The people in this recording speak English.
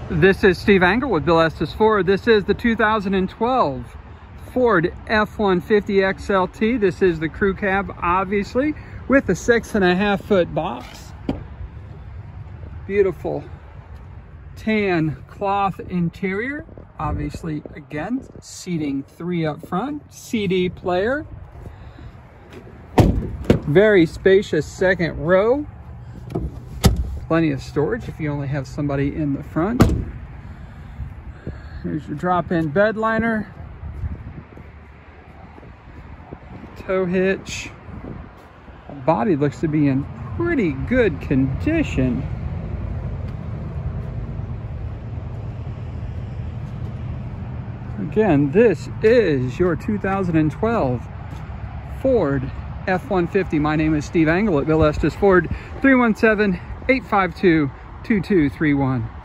This is Steve Angle with Bill Estes Ford. This is the 2012 Ford F-150 XLT. This is the crew cab, obviously, with a 6.5 foot box. Beautiful tan cloth interior. Obviously, again, seating 3 up front. CD player. Very spacious second row. Plenty of storage if you only have somebody in the front. Here's your drop-in bed liner. Tow hitch. The body looks to be in pretty good condition. Again, this is your 2012 Ford F-150. My name is Steve Angle at Bill Estes Ford, 317-852-2231.